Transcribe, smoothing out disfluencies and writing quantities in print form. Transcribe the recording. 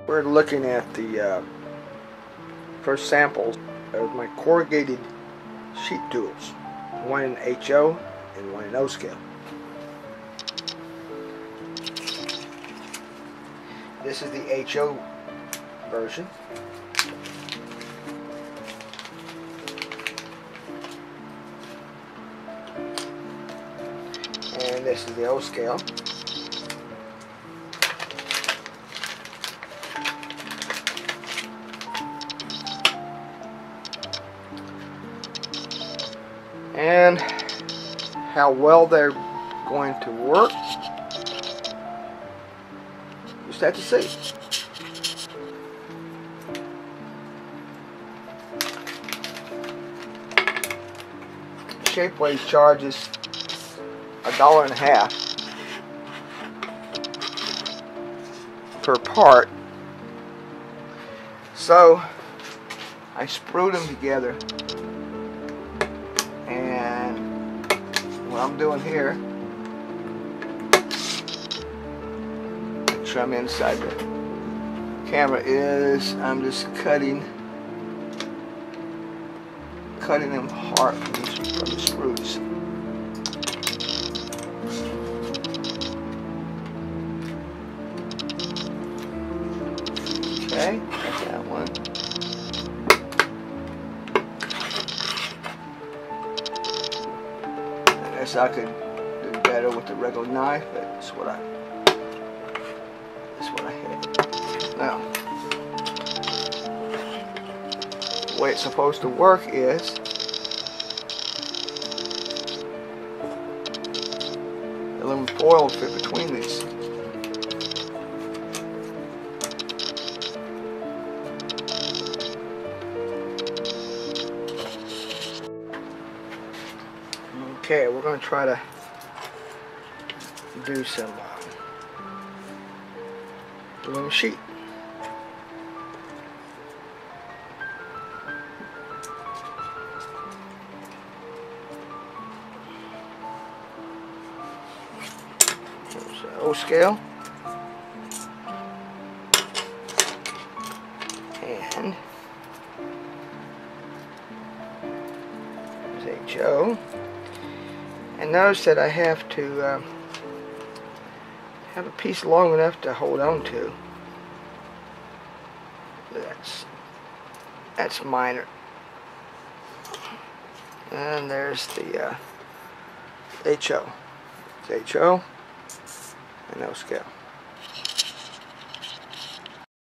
We're looking at the first samples of my corrugated sheet tools, one in HO and one in O scale. This is the HO version. And this is the O scale. And how well they're going to work, just have to see. Shapeways charges $1.50 per part, so I sprued them together. And what I'm doing here, make sure I'm inside the camera, is I'm just cutting them hard from the screws. Okay, that's that one. I guess I could do better with the regular knife, but that's what I had. Now, the way it's supposed to work is the aluminum foil will fit between these. Okay, we're going to try to do some aluminum sheet. There's the O scale. And there's HO. And notice that I have to have a piece long enough to hold on to. That's minor. And there's the HO. It's HO and O scale.